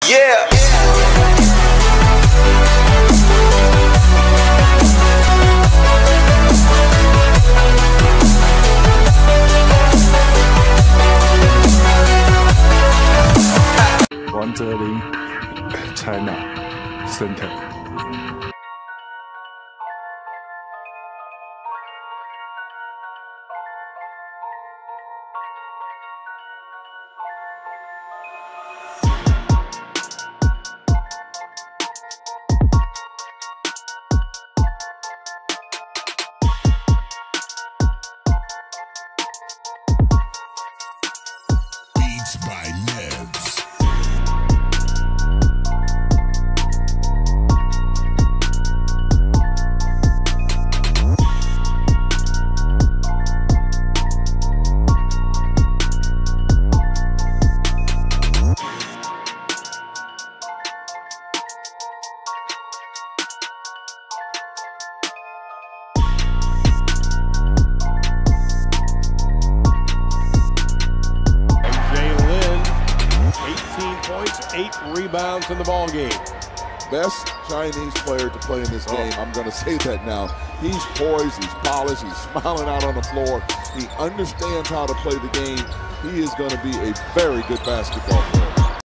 Yeah. Zhelin, China Center. By Neds. Points, 8 rebounds in the ball game. Best Chinese player to play in this game. I'm going to say that now. He's poised, he's polished, he's smiling out on the floor. He understands how to play the game. He is going to be a very good basketball player.